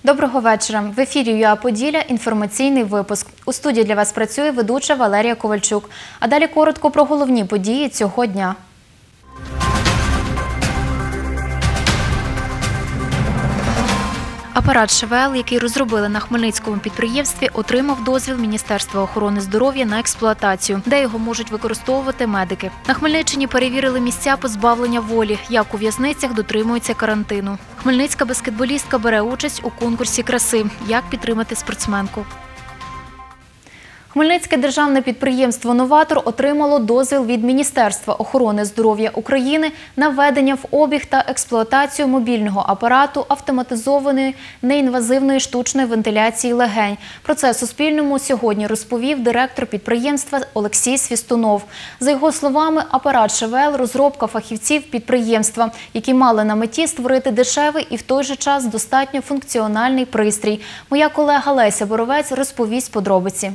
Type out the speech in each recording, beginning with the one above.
Доброго вечора. В ефірі ЮА Поділля інформаційний випуск. У студії для вас працює ведуча Валерія Ковальчук. А далі коротко про головні події цього дня. Апарат ШВЛ, який розробили на Хмельницькому підприємстві, отримав дозвіл Міністерства охорони здоров'я на експлуатацію, де його можуть використовувати медики. На Хмельниччині перевірили місця позбавлення волі, як у в'язницях дотримуються карантину. Хмельницька баскетболістка бере участь у конкурсі краси «Як підтримати спортсменку». Хмельницьке державне підприємство «Новатор» отримало дозвіл від Міністерства охорони здоров'я України на введення в обіг та експлуатацію мобільного апарату автоматизованої неінвазивної штучної вентиляції легень. Про це Суспільному сьогодні розповів директор підприємства Олексій Свістунов. За його словами, апарат ШВЛ – розробка фахівців підприємства, які мали на меті створити дешевий і в той же час достатньо функціональний пристрій. Моя колега Леся Боровець розповість подробиці.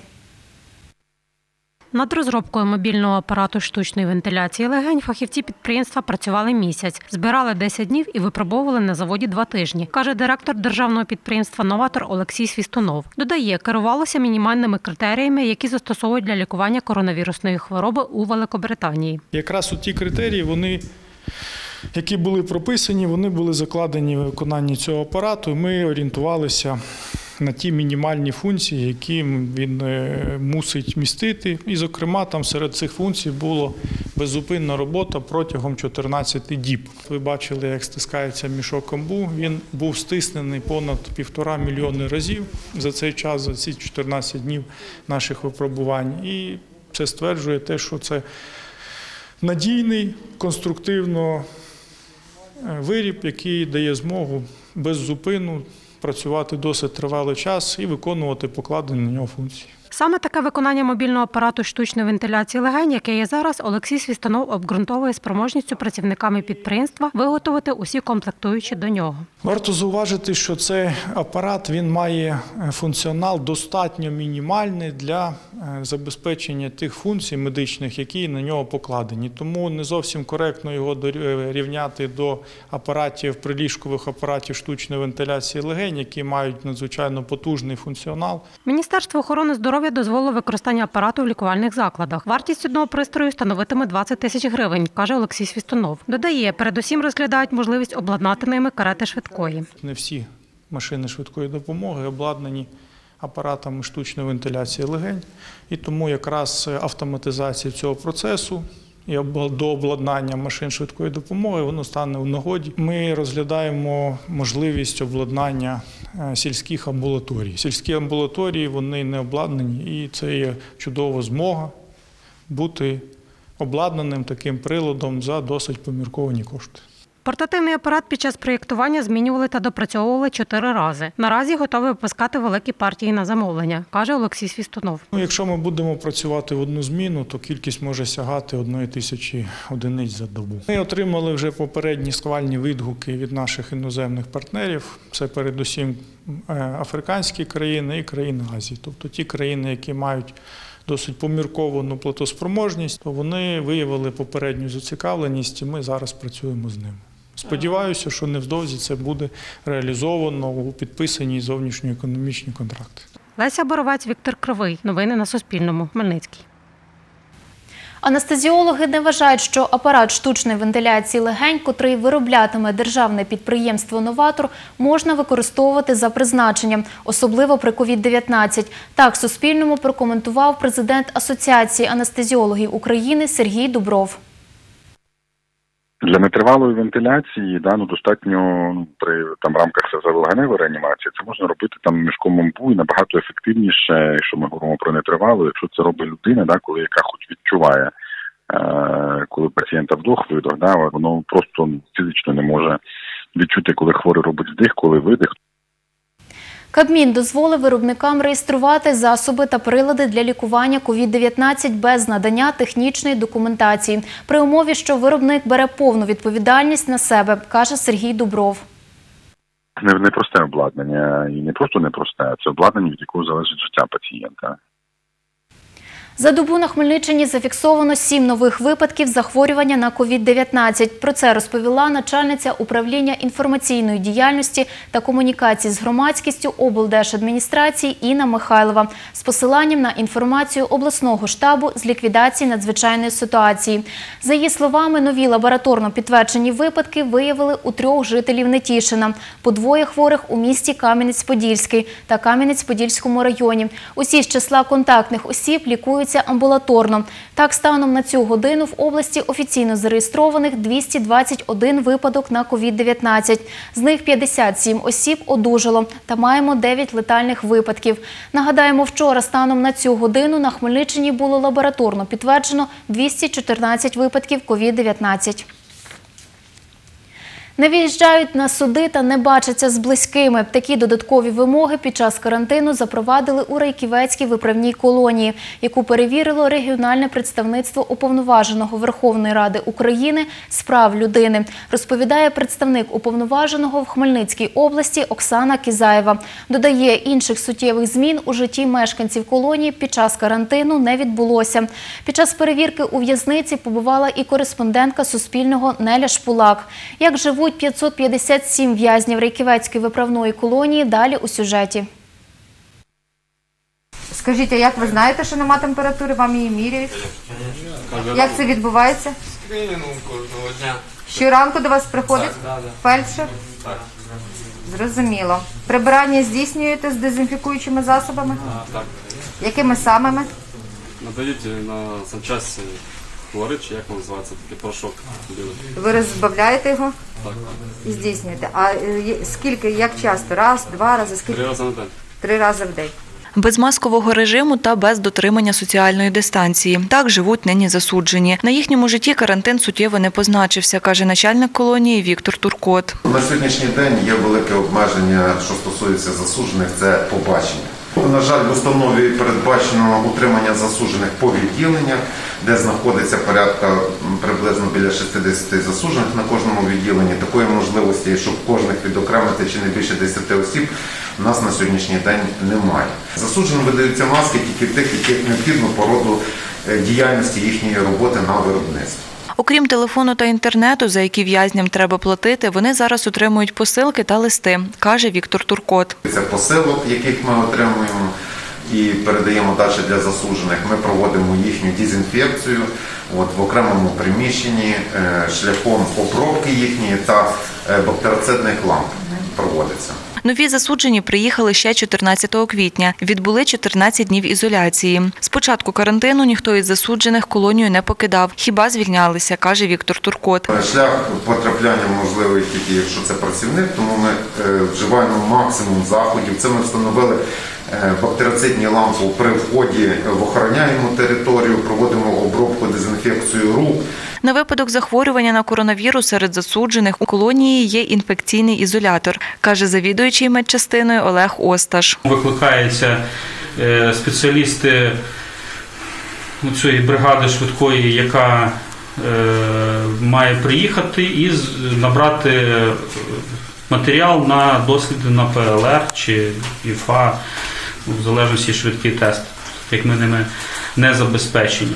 Над розробкою мобільного апарату штучної вентиляції легень фахівці підприємства працювали місяць, збирали 10 днів і випробовували на заводі 2 тижні, каже директор державного підприємства «Новатор» Олексій Свістунов. Додає, керувалося мінімальними критеріями, які застосовують для лікування коронавірусної хвороби у Великобританії. Якраз ті критерії, які були прописані, вони були закладені в виконанні цього апарату. Ми орієнтувалися на ті мінімальні функції, які він мусить містити. І, зокрема, там серед цих функцій була беззупинна робота протягом 14 діб. Ви бачили, як стискається мішок амбу. Він був стиснений понад 1,5 мільйони разів за цей час, за ці 14 днів наших випробувань. І це стверджує те, що це надійний, конструктивно виріб, який дає змогу без зупину працювати досить тривалий час і виконувати покладені на нього функції. Саме таке виконання мобільного апарату штучної вентиляції легень, яке є зараз, Олексій Свістунов обґрунтовує спроможністю працівниками підприємства виготовити усі комплектуючі до нього. Варто зауважити, що цей апарат він має функціонал достатньо мінімальний для забезпечення тих функцій медичних, які на нього покладені. Тому не зовсім коректно його рівняти до апаратів, приліжкових апаратів штучної вентиляції легень, які мають надзвичайно потужний функціонал. Міністерство охорони здоров'я дозволило використання апарату в лікувальних закладах. Вартість одного пристрою становитиме 20 тисяч гривень, каже Олексій Свістунов. Додає, передусім розглядають можливість обладнати ними карети швидкої. Не всі машини швидкої допомоги обладнані апаратами штучної вентиляції легень, і тому якраз автоматизація цього процесу і дообладнання машин швидкої допомоги, воно стане у нагоді. Ми розглядаємо можливість обладнання сільських амбулаторій. Сільські амбулаторії, вони не обладнані, і це є чудова змога бути обладнаним таким приладом за досить помірковані кошти. Портативний апарат під час проєктування змінювали та допрацьовували 4 рази. Наразі готові випускати великі партії на замовлення, каже Олексій Свістунов. Якщо ми будемо працювати в одну зміну, то кількість може сягати 1000 одиниць за добу. Ми отримали вже попередні схвальні відгуки від наших іноземних партнерів. Це передусім африканські країни і країни Азії. Тобто ті країни, які мають досить помірковану платоспроможність, то вони виявили попередню зацікавленість, і ми зараз працюємо з ними. Сподіваюся, що невдовзі це буде реалізовано у підписанні зовнішньоекономічні контракти. Леся Боровець, Віктор Кривий. Новини на Суспільному. Хмельницький. Анестезіологи не вважають, що апарат штучної вентиляції легень, котрий вироблятиме державне підприємство «Новатор», можна використовувати за призначенням, особливо при COVID-19. Так Суспільному прокоментував президент Асоціації анестезіологів України Сергій Дубров. Для нетривалої вентиляції достатньо при рамках серцево-легеневої реанімації це можна робити мішком амбу і набагато ефективніше, якщо ми говоримо про нетривалу, якщо це робить людина, яка хоч відчуває, коли пацієнта вдох-видох, воно просто фізично не може відчути, коли хворий робить вдих, коли видих. Кабмін дозволив виробникам реєструвати засоби та прилади для лікування COVID-19 без надання технічної документації, при умові, що виробник бере повну відповідальність на себе, каже Сергій Дубров. Непросте обладнання, і не просто непросте, а це обладнання, від якого залежить життя пацієнта. За добу на Хмельниччині зафіксовано 7 нових випадків захворювання на COVID-19. Про це розповіла начальниця управління інформаційної діяльності та комунікації з громадськістю облдержадміністрації Інна Михайлова з посиланням на інформацію обласного штабу з ліквідації надзвичайної ситуації. За її словами, нові лабораторно підтверджені випадки виявили у 3 жителів Нетішина, по 2 хворих у місті Кам'янець-Подільський та Кам'янець-Подільському районі. Усі з числа контактних осіб лікуються амбулаторно. Так, станом на цю годину в області офіційно зареєстрованих 221 випадок на COVID-19. З них 57 осіб одужало та маємо 9 летальних випадків. Нагадаємо, вчора станом на цю годину на Хмельниччині було лабораторно підтверджено 214 випадків COVID-19. Не виїжджають на суди та не бачаться з близькими. Такі додаткові вимоги під час карантину запровадили у Райківецькій виправній колонії, яку перевірило регіональне представництво Уповноваженого Верховної Ради України з прав людини, розповідає представник Уповноваженого в Хмельницькій області Оксана Кізаєва. Додає, інших суттєвих змін у житті мешканців колонії під час карантину не відбулося. Під час перевірки у в'язниці побувала і кореспондентка Суспільного Неля Шпулак. Як живуть 557 в'язнів Райківецької виправної колонії, далі у сюжеті. Скажіть, а як ви знаєте, що нема температури, вам її міряють? Як це відбувається? Скринінг кожного дня. Щоранку до вас приходить Так. фельдшер? Так. Зрозуміло. Прибирання здійснюєте з дезінфікуючими засобами? Так. Якими самими? Надають на санчасті хлорид, чи як він називається, такий порошок білий. Ви розбавляєте його Так. і здійснюєте. А скільки, як часто? Раз, 2 рази? 3 рази на день. 3 рази в день. Без маскового режиму та без дотримання соціальної дистанції. Так живуть нині засуджені. На їхньому житті карантин суттєво не позначився, каже начальник колонії Віктор Туркот. На сьогоднішній день є велике обмеження, що стосується засуджених, це побачення. На жаль, в установі передбачено утримання засуджених по відділеннях, де знаходиться порядка приблизно біля 60 засуджених на кожному відділенні. Такої можливості, щоб кожних відокремити чи не більше 10 осіб, у нас на сьогоднішній день немає. Засудженим видаються маски тільки тих, яких необхідно по роду діяльності їхньої роботи на виробництві. Окрім телефону та інтернету, за які в'язням треба платити, вони зараз отримують посилки та листи, каже Віктор Туркот. Це посилок, яких ми отримуємо і передаємо далі для засуджених. Ми проводимо їхню дезінфекцію в окремому приміщенні шляхом обробки їхньої та бактерицидних ламп проводиться. Нові засуджені приїхали ще 14 квітня. Відбули 14 днів ізоляції. З початку карантину ніхто із засуджених колонію не покидав. Хіба звільнялися, каже Віктор Туркот. Шлях потрапляння можливий тільки, якщо це працівник, тому ми вживаємо максимум заходів. Це ми встановили бактерицидні лампи при вході в охороняємо територію, проводимо обробку, дезінфекцію рук. На випадок захворювання на коронавірус серед засуджених у колонії є інфекційний ізолятор, каже завідуючий медчастиною Олег Осташ. Викликаються спеціалісти цієї бригади швидкої, яка має приїхати і набрати матеріал на досліди на ПЛР чи ІФА, в залежності швидкий тест, як ми ними не забезпечені.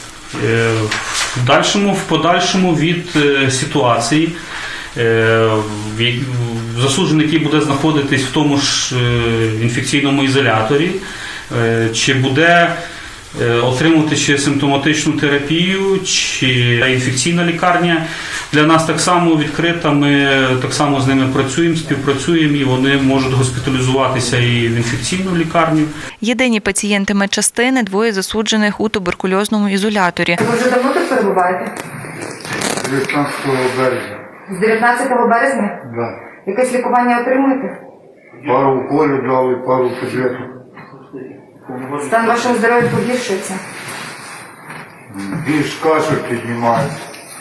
В подальшому від ситуації засуджений, який буде знаходитись в тому ж інфекційному ізоляторі, чи буде отримувати чи симптоматичну терапію, чи інфекційна лікарня для нас так само відкрита. Ми так само з ними працюємо, співпрацюємо, і вони можуть госпіталізуватися і в інфекційну лікарню. Єдині пацієнти медчастини – 2 засуджених у туберкульозному ізоляторі. Ви вже давно тут перебуваєте? З 19 березня. З 19 березня? Да. Якесь лікування отримуєте? Пару уколів дали, пару таблеток. Стан вашого здоров'я погіршується? Більш кашель піднімає.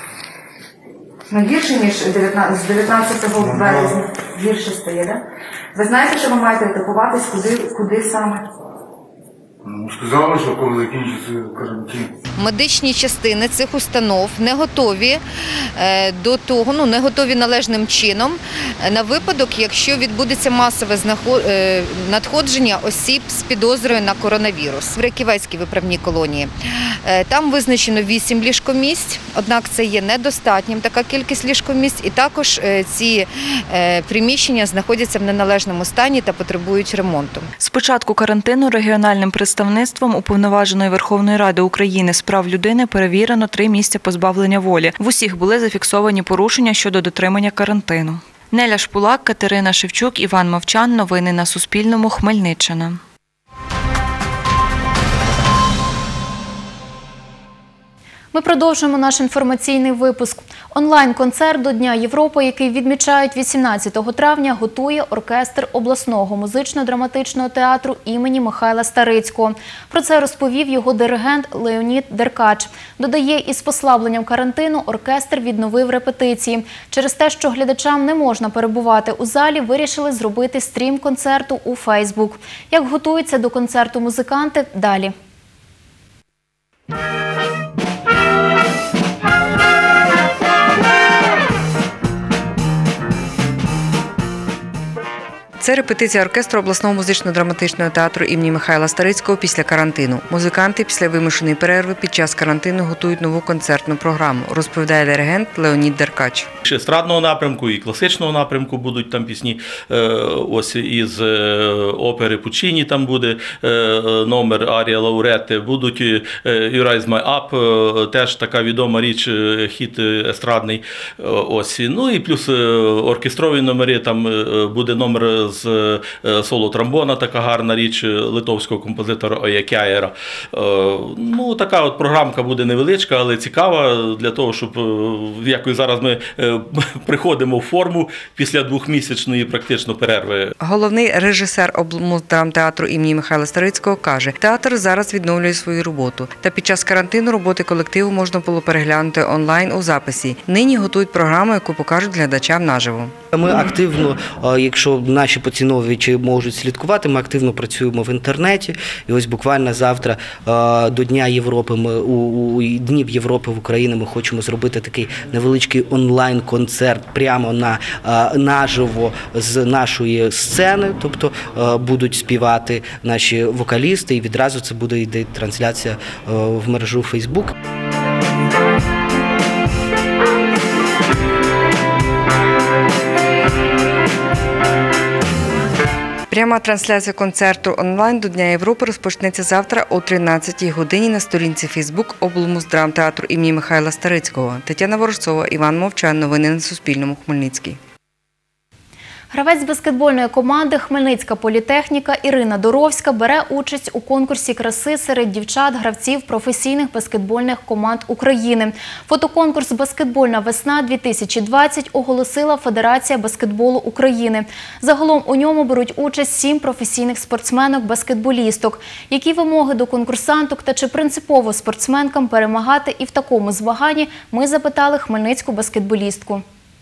Гірше, ніж з 19 березня? Гірше стає, так? Ви знаєте, що ви маєте лікуватись, куди саме? Сказали, що коли закінчиться карантин. Медичні частини цих установ не готові до того, не готові належним чином на випадок, якщо відбудеться масове надходження осіб з підозрою на коронавірус. В Раківецькій виправній колонії там визначено 8 ліжкомісць, однак це є недостатнім, така кількість ліжкомісць, і також ці приміщення знаходяться в неналежному стані та потребують ремонту. З початку карантину регіональним представництвом Уповноваженої Верховної Ради України з прав людини перевірено 3 місця позбавлення волі. В усіх були зафіксовані порушення щодо дотримання карантину. Неля Шпулак, Катерина Шевчук, Іван Мовчан. Новини на Суспільному. Хмельниччина. Ми продовжуємо наш інформаційний випуск. Онлайн-концерт до Дня Європи, який відмічають 18 травня, готує оркестр обласного музично-драматичного театру імені Михайла Старицького. Про це розповів його диригент Леонід Деркач. Додає, із послабленням карантину оркестр відновив репетиції. Через те, що глядачам не можна перебувати у залі, вирішили зробити стрім концерту у Фейсбук. Як готуються до концерту музиканти – далі. Це репетиція оркестру обласного музично-драматичного театру імені Михайла Старицького після карантину. Музиканти після вимушеної перерви під час карантину готують нову концертну програму, розповідає диригент Леонід Деркач. З естрадного напрямку і класичного напрямку будуть там пісні. Ось із опери Пуччіні там буде номер Арія Лауретти, будуть You Rise My Up, теж така відома річ, хіт естрадний. Ось. Ну і плюс оркестрові номери, там буде номер з соло-тромбона, така гарна річ литовського композитора Оя Кяєра. Ну, така от програмка буде невеличка, але цікава для того, щоб якось зараз ми приходимо в форму після 2-місячної практично перерви. Головний режисер облмуздрамтеатру імені Михайла Старицького каже, театр зараз відновлює свою роботу. Та під час карантину роботи колективу можна було переглянути онлайн у записі. Нині готують програму, яку покажуть глядачам наживо. Ми активно, якщо наші поціновувачі можуть слідкувати, ми активно працюємо в інтернеті. І ось буквально завтра до Дня Європи, у Днів Європи в Україні ми хочемо зробити такий невеличкий онлайн-концерт прямо наживо з нашої сцени. Тобто будуть співати наші вокалісти і відразу це буде йти трансляція в мережу Facebook. Пряма трансляція концерту онлайн до Дня Європи розпочнеться завтра о 13-й годині на сторінці Фейсбук облмуздрамтеатру імені Михайла Старицького. Тетяна Ворожцова, Іван Мовчан. Новини на Суспільному. Хмельницький. Гравець баскетбольної команди «Хмельницька політехніка» Ірина Доровська бере участь у конкурсі краси серед дівчат-гравців професійних баскетбольних команд України. Фотоконкурс «Баскетбольна весна-2020» оголосила Федерація баскетболу України. Загалом у ньому беруть участь 7 професійних спортсменок-баскетболісток. Які вимоги до конкурсанток та чи принципово спортсменкам перемагати і в такому змаганні, ми запитали хмельницьку баскетболістку.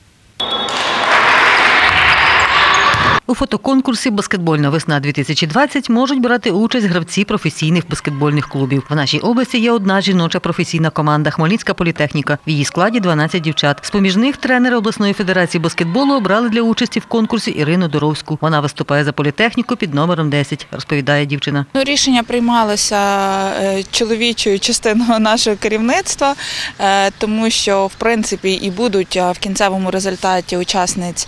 У фотоконкурсі «Баскетбольна весна-2020» можуть брати участь гравці професійних баскетбольних клубів. В нашій області є одна жіноча професійна команда «Хмельницька політехніка». В її складі 12 дівчат. З-поміж них тренери обласної федерації баскетболу обрали для участі в конкурсі Ірину Доровську. Вона виступає за політехніку під номером 10, розповідає дівчина. Рішення приймалося чоловічою частиною нашого керівництва, тому що, в принципі, і будуть в кінцевому результаті учасниць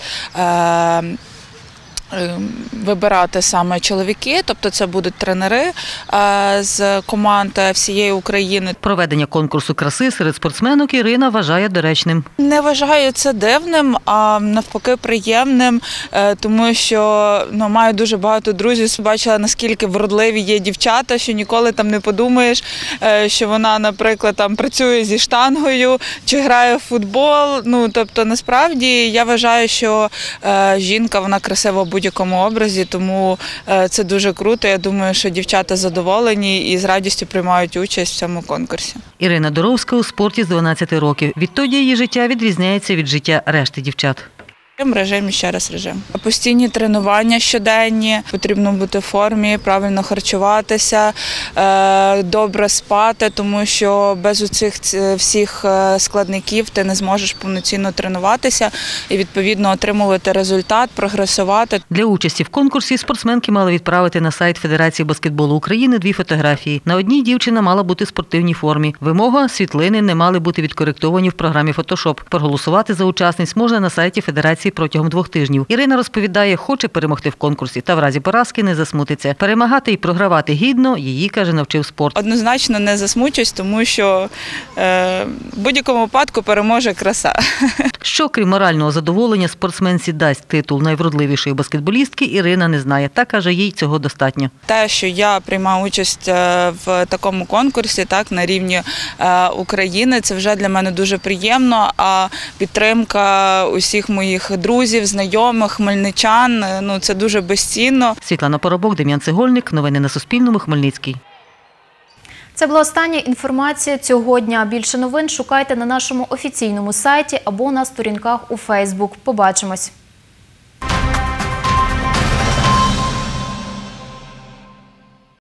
вибирати саме чоловіки, тобто це будуть тренери з команд всієї України. Проведення конкурсу краси серед спортсменок Ірина вважає доречним. Не вважаю це дивним, а навпаки приємним, тому що маю дуже багато друзів, бачила, наскільки вродливі є дівчата, що ніколи там не подумаєш, що вона, наприклад, там працює зі штангою чи грає в футбол. Тобто, насправді, я вважаю, що жінка, вона красива в будь-якому образі, тому це дуже круто. Я думаю, що дівчата задоволені і з радістю приймають участь в цьому конкурсі. Ірина Доровська у спорті з 12 років. Відтоді її життя відрізняється від життя решти дівчат. Режим і ще раз режим. Постійні тренування щоденні, потрібно бути в формі, правильно харчуватися, добре спати, тому що без оцих всіх складників ти не зможеш повноцінно тренуватися і, відповідно, отримувати результат, прогресувати. Для участі в конкурсі спортсменки мали відправити на сайт Федерації баскетболу України 2 фотографії. На одній дівчина мала бути в спортивній формі. Вимога – світлини не мали бути відкоректовані в програмі Photoshop. Проголосувати за учасниць можна на сайті Федерації протягом 2 тижнів. Ірина розповідає, хоче перемогти в конкурсі та в разі поразки не засмутиться. Перемагати і програвати гідно її, каже, навчив спорт. Однозначно не засмучусь, тому що в будь-якому випадку переможе краса. Що, крім морального задоволення, спортсменці дасть титул найвродливішої баскетболістки, Ірина не знає. Та каже, їй цього достатньо. Те, що я приймаю участь в такому конкурсі, так, на рівні України, це вже для мене дуже приємно, а підтримка усіх моїх друзів, знайомих, хмельничан, це дуже безцінно. Світлана Поробок, Дем'ян Цегольник. Новини на Суспільному. Хмельницький. Це була остання інформація цього дня. Більше новин шукайте на нашому офіційному сайті або на сторінках у Фейсбук. Побачимось!